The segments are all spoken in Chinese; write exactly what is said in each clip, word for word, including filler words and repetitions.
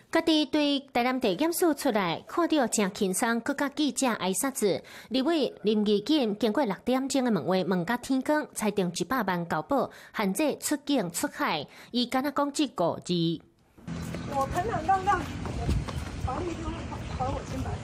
家己对台南地检署出来，看到真轻松，佮甲记者挨杀子。立委林义景经过六点钟的问话，问甲天光，裁定一百万交保，限制出境出海。伊敢若讲这五字。 我恳恳让让法律还我清白。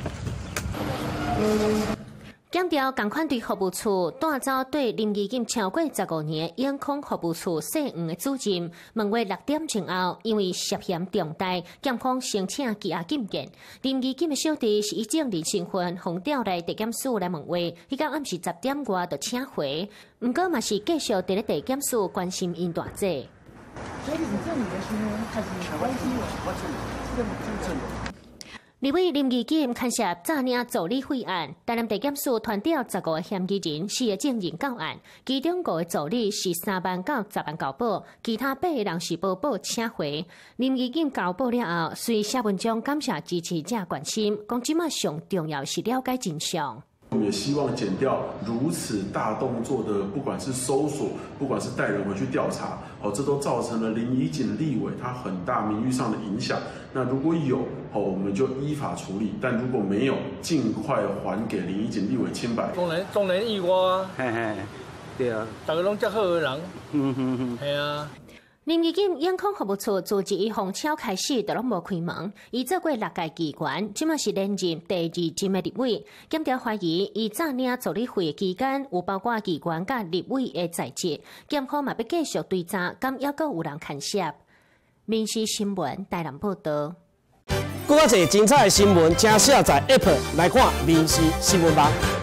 检调共款对服务处带走对林义景超过十五年眼控服务处姓黄的主任，问话六点钟后，因为涉嫌重大，检方申请羁押禁见。林义景的小弟是以证人身份奉调来地检署来问话，迄天暗时十点外就请回，不过嘛是继续伫咧地检署关心因大姐。 所以你这里的新闻还是关心我，这个证证。 立委林义景牵涉诈领助理费案，台南地检署传调十五个嫌疑人，四个证人到案，其中五个助理是三万到十万交保，其他八个人是保保请回。林义景交保了后，随写文章感谢支持者关心，讲即马上重要是了解真相。 我们也希望减掉如此大动作的，不管是搜索，不管是带人回去调查，哦，这都造成了林怡景立委他很大名誉上的影响。那如果有，哦，我们就依法处理；但如果没有，尽快还给林怡景立委清白。 众人众人意外啊，嘿嘿，对啊，大家拢遮好的人，嗯哼哼，系啊。 林义景眼控服务处自一伊红超开始就拢无开门，伊做过六届议员，即马是连任第二任的立委。检调怀疑伊诈领助理费期间有包括议员甲立委的在职，检方嘛要继续追查，敢抑阁有人牵涉。民视新闻台南报道。 更较侪精彩的新闻，请下载 App 来看民视新闻吧。